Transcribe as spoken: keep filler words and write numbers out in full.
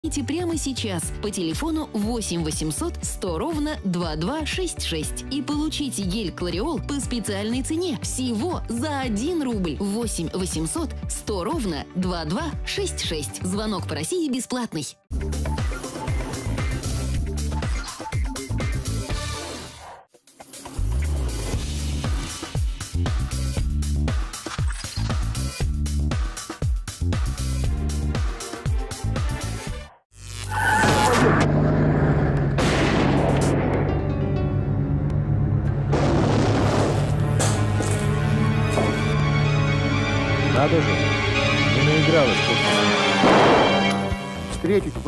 Звоните прямо сейчас по телефону восемь восемьсот сто ровно двадцать два шестьдесят шесть и получите гель Клариол по специальной цене всего за один рубль. восемь восемьсот сто ровно двадцать два шестьдесят шесть. Звонок по России бесплатный. Надо же, не наигралась. Встретить